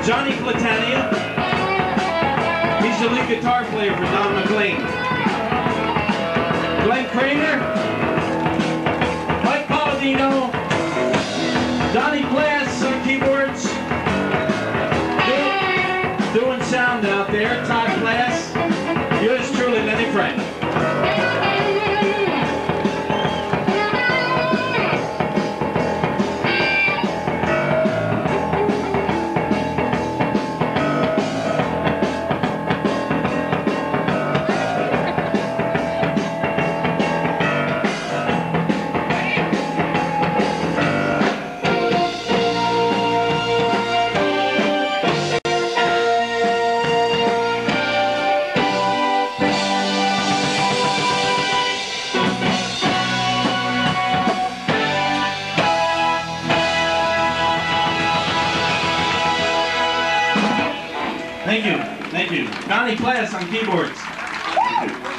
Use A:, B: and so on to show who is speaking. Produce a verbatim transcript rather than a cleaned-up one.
A: Johnny Platania. He's the lead guitar player for Don McLean. Glenn Kramer. Mike Palladino. Donnie Glass on keyboards. Do, doing sound out there. Todd Glass. Yours truly, Lenny Frank. Thank you, thank you. Donnie Glass on keyboards. Thank you.